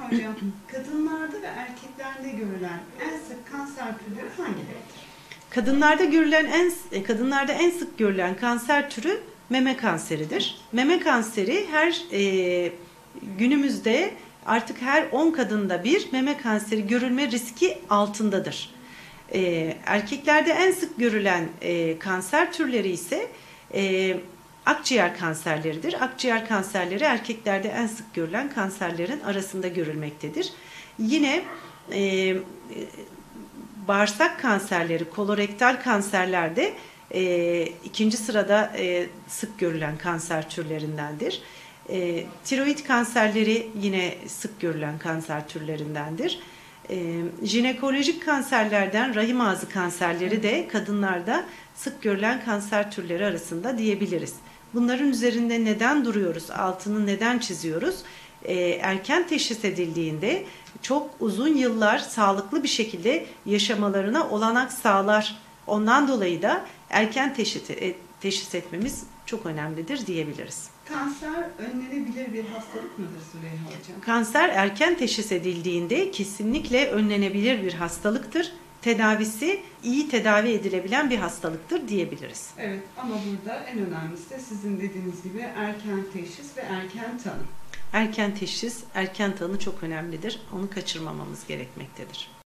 Hocam, kadınlarda ve erkeklerde görülen en sık kanser türleri hangileridir? Kadınlarda en sık görülen kanser türü meme kanseridir. Meme kanseri günümüzde artık her 10 kadında bir meme kanseri görülme riski altındadır. Erkeklerde en sık görülen kanser türleri ise akciğer kanserleridir. Akciğer kanserleri erkeklerde en sık görülen kanserlerin arasında görülmektedir. Yine bağırsak kanserleri, kolorektal kanserlerde ikinci sırada sık görülen kanser türlerindendir. Tiroid kanserleri yine sık görülen kanser türlerindendir. Jinekolojik kanserlerden rahim ağzı kanserleri de kadınlarda sık görülen kanser türleri arasında diyebiliriz. Bunların üzerinde neden duruyoruz, altını neden çiziyoruz? Erken teşhis edildiğinde çok uzun yıllar sağlıklı bir şekilde yaşamalarına olanak sağlar. Ondan dolayı da erken teşhis etmemiz çok önemlidir diyebiliriz. Kanser önlenebilir bir hastalık mıdır Züleyha Hocam? Kanser erken teşhis edildiğinde kesinlikle önlenebilir bir hastalıktır. Tedavisi iyi tedavi edilebilen bir hastalıktır diyebiliriz. Evet, ama burada en önemlisi de sizin dediğiniz gibi erken teşhis ve erken tanı. Erken teşhis, erken tanı çok önemlidir. Onu kaçırmamamız gerekmektedir.